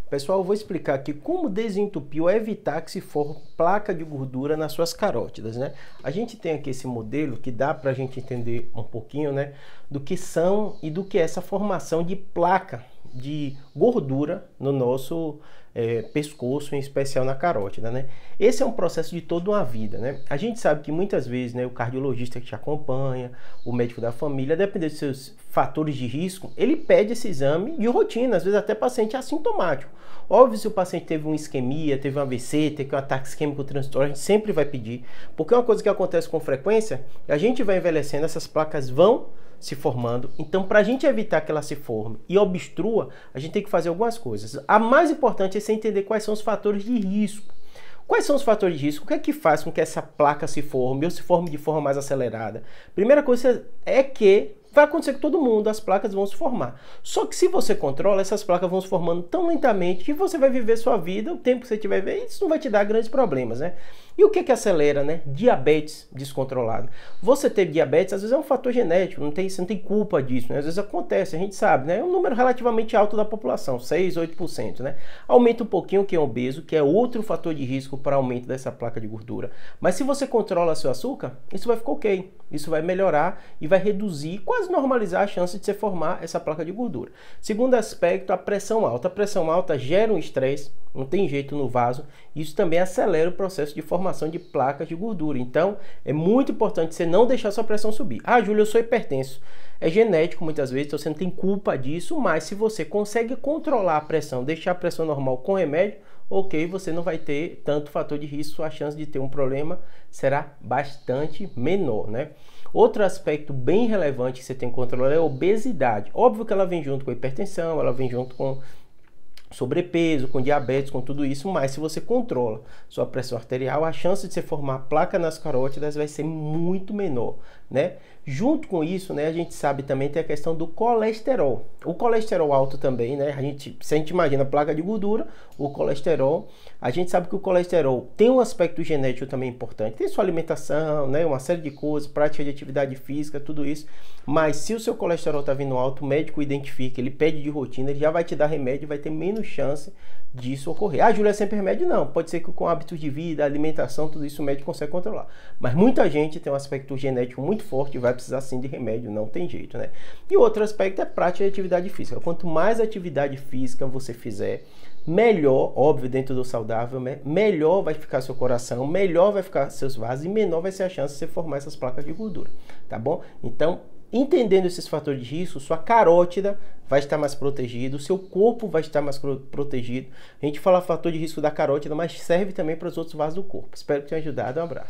Pessoal, eu vou explicar aqui como desentupir ou evitar que se forme placa de gordura nas suas carótidas, né? A gente tem aqui esse modelo que dá para a gente entender um pouquinho, né, do que são e do que é essa formação de placa de gordura no nosso pescoço, em especial na carótida, né? Esse é um processo de toda uma vida, né? A gente sabe que muitas vezes, né, o cardiologista que te acompanha, o médico da família, dependendo dos seus fatores de risco, ele pede esse exame de rotina, às vezes até paciente assintomático. Óbvio, se o paciente teve uma isquemia, teve um AVC, teve um ataque isquêmico transitório, a gente sempre vai pedir, porque é uma coisa que acontece com frequência, a gente vai envelhecendo, essas placas vão se formando. Então, para a gente evitar que ela se forme e obstrua, a gente tem que fazer algumas coisas. A mais importante é você entender quais são os fatores de risco. Quais são os fatores de risco? O que é que faz com que essa placa se forme ou se forme de forma mais acelerada? Primeira coisa é que vai acontecer com todo mundo, as placas vão se formar. Só que se você controla, essas placas vão se formando tão lentamente que você vai viver sua vida, o tempo que você tiver vendo, isso não vai te dar grandes problemas, né? E o que que acelera, né? Diabetes descontrolado. Você ter diabetes, às vezes é um fator genético, você não tem culpa disso, né? Às vezes acontece, a gente sabe, né? É um número relativamente alto da população, 6, 8%, né? Aumenta um pouquinho quem é obeso, que é outro fator de risco para aumento dessa placa de gordura. Mas se você controla seu açúcar, isso vai ficar ok. Isso vai melhorar e vai reduzir, quase normalizar a chance de você formar essa placa de gordura. Segundo aspecto, a pressão alta. A pressão alta gera um estresse, não tem jeito no vaso. Isso também acelera o processo de formação de placas de gordura. Então, é muito importante você não deixar sua pressão subir. Ah, Júlio, eu sou hipertenso. É genético muitas vezes, então você não tem culpa disso, mas se você consegue controlar a pressão, deixar a pressão normal com remédio, ok, você não vai ter tanto fator de risco, a chance de ter um problema será bastante menor, né? Outro aspecto bem relevante que você tem que controlar é a obesidade. Óbvio que ela vem junto com a hipertensão, ela vem junto com sobrepeso, com diabetes, com tudo isso, mas se você controla sua pressão arterial, a chance de você formar placa nas carótidas vai ser muito menor, né? Junto com isso, né, a gente sabe também tem a questão do colesterol. O colesterol alto também, né? Se a gente imagina placa de gordura, o colesterol, a gente sabe que o colesterol tem um aspecto genético também importante. Tem sua alimentação, né, uma série de coisas, prática de atividade física, tudo isso. Mas se o seu colesterol está vindo alto, o médico identifica, ele pede de rotina, ele já vai te dar remédio, vai ter menos chance disso ocorrer. Ah, Júlia, é sempre remédio? Não. Pode ser que com hábitos de vida, alimentação, tudo isso o médico consegue controlar. Mas muita gente tem um aspecto genético muito forte e vai precisar sim de remédio, não tem jeito, né? E outro aspecto é prática de atividade física. Quanto mais atividade física você fizer, melhor, óbvio, dentro do saudável, melhor vai ficar seu coração, melhor vai ficar seus vasos e menor vai ser a chance de você formar essas placas de gordura, tá bom? Então, entendendo esses fatores de risco, sua carótida vai estar mais protegida, o seu corpo vai estar mais protegido. A gente fala fator de risco da carótida, mas serve também para os outros vasos do corpo. Espero que tenha ajudado. Um abraço.